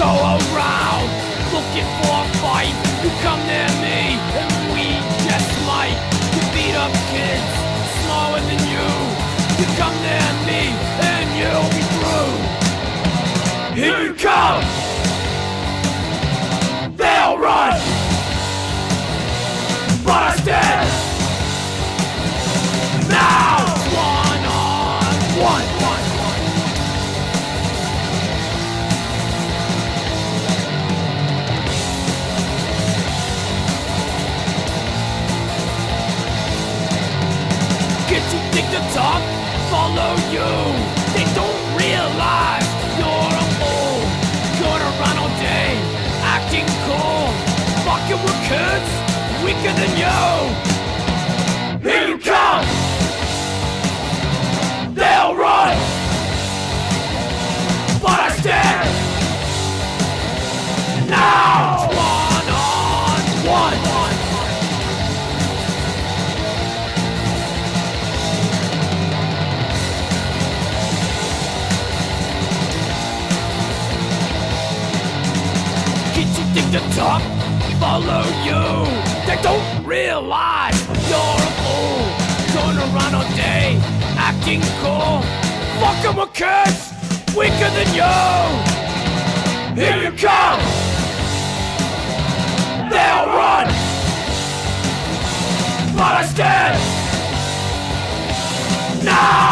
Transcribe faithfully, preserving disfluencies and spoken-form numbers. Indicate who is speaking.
Speaker 1: go around looking for a fight. You come near me and we just might. You beat up kids smaller than you. You come near me and you'll be through. Here you come. They'll run, but I stand. Now one on one, one, one. Kids who think the top follow you. They don't realize you're a fool. Gonna run all day, acting cool. Fucking with kids weaker than you. Here you come. They'll run, but I stand. Now one on one, one. Kids who think the top follow you. They don't realize you're a fool. Gonna run all day, acting cool. Fucking with kids weaker than you. Here you come. They'll run, but I stand. Now